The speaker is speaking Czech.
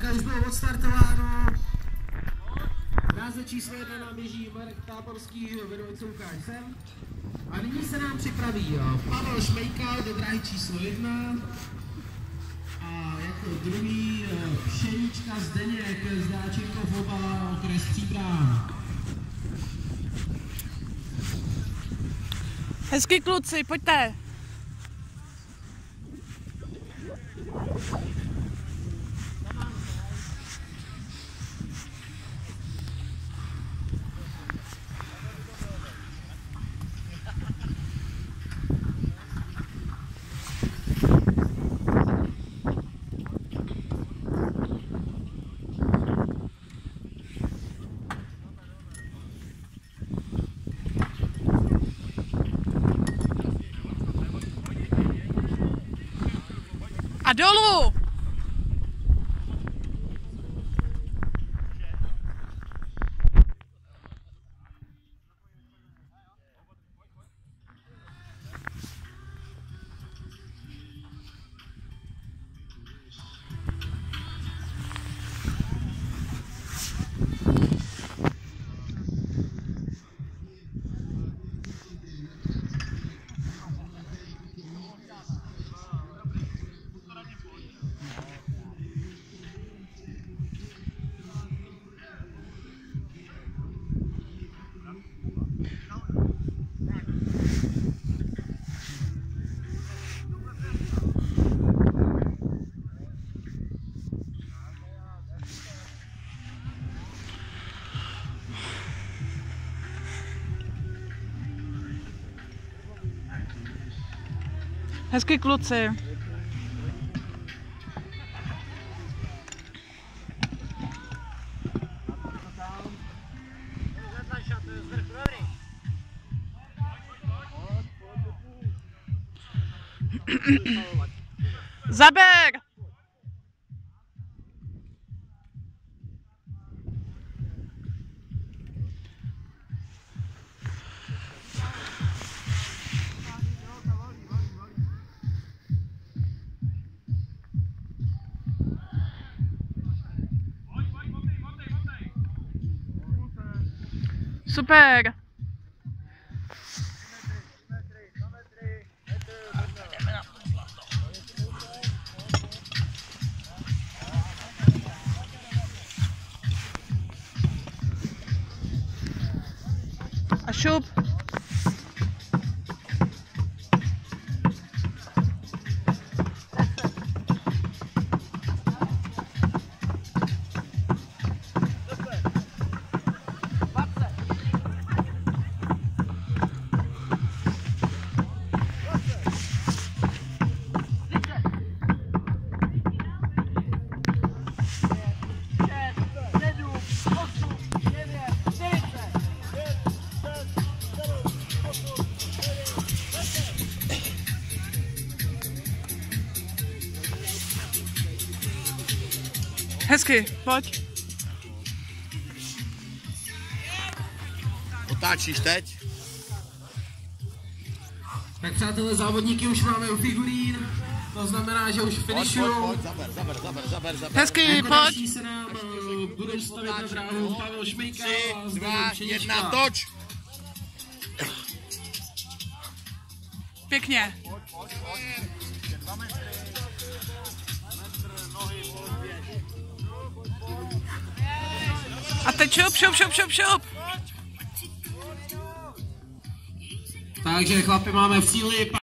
Tak a už bylo odstartováno. Dráze číslo 1 nám běží Marek Táborský, vedoucí Lukáš Sem. A nyní se nám připraví Pavel Šmejkal do dráhy číslo 1. A jako druhý Pšenička Zdeněk z Dáčenkov Oba, okres Příbram. Hezky kluci, pojďte. A dolů! Hezky kluci. Zaber! Super! A šup! Hezky, pojď. Otáčíš teď? Tak přátelé, závodníky už máme u figurín, to znamená, že už finišujou. Zaber. Hezky, Jako pojď. další se nám budou stavit na dráhu Pavel Šmejkal a 3, 2, Pšenička. 1, toč! Pěkně. A teď šup. Takže chlapi máme v cíli.